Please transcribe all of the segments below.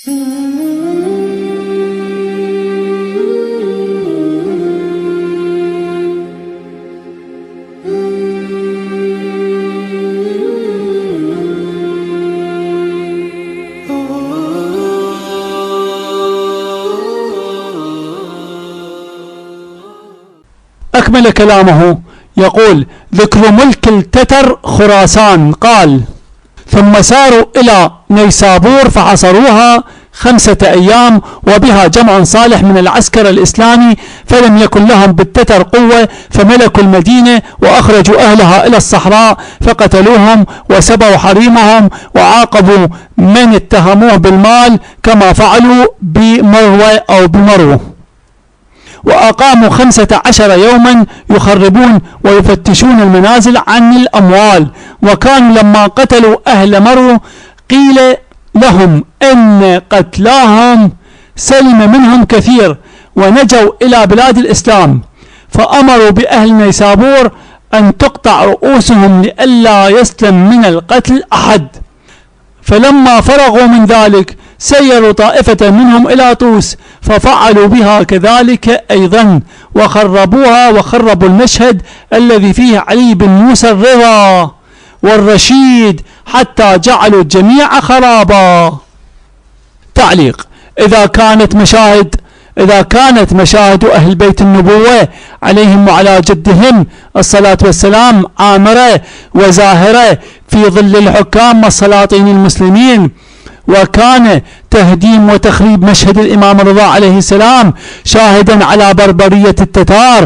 أكمل كلامه يقول: ذكر ملك التتر خراسان. قال: ثم ساروا إلى نيسابور فحصروها 5 أيام، وبها جمع صالح من العسكر الإسلامي، فلم يكن لهم بالتتر قوة، فملكوا المدينة وأخرجوا أهلها إلى الصحراء فقتلوهم وسبوا حريمهم وعاقبوا من اتهموه بالمال كما فعلوا بمروة أو بمروه. وأقاموا 15 يوما يخربون ويفتشون المنازل عن الأموال. وكانوا لما قتلوا أهل مرو قيل لهم إن قتلاهم سلم منهم كثير ونجوا إلى بلاد الإسلام، فأمروا بأهل نيسابور أن تقطع رؤوسهم لئلا يسلم من القتل أحد. فلما فرغوا من ذلك سيروا طائفة منهم إلى طوس ففعلوا بها كذلك أيضا، وخربوها وخربوا المشهد الذي فيه علي بن موسى الرضا والرشيد حتى جعلوا الجميع خرابا. تعليق: إذا كانت مشاهد أهل بيت النبوة عليهم وعلى جدهم الصلاة والسلام عامرة وزاهرة في ظل الحكام والسلاطين المسلمين، وكان تهديم وتخريب مشهد الإمام الرضا عليه السلام شاهدا على بربرية التتار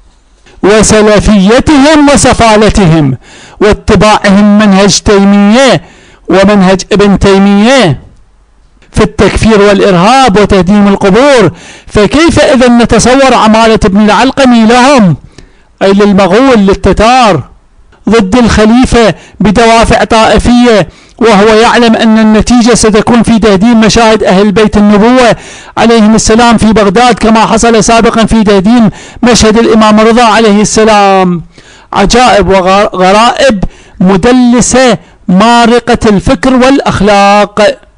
وسلفيتهم وسفالتهم واتباعهم منهج تيمية ومنهج ابن تيمية في التكفير والإرهاب وتهديم القبور، فكيف إذا نتصور عمالة ابن العلقمي لهم أي للمغول للتتار ضد الخليفة بدوافع طائفية، وهو يعلم أن النتيجة ستكون في تهديم مشاهد أهل بيت النبوة عليهم السلام في بغداد كما حصل سابقا في تهديم مشهد الإمام الرضا عليه السلام. عجائب وغرائب مدلسة مارقة الفكر والأخلاق.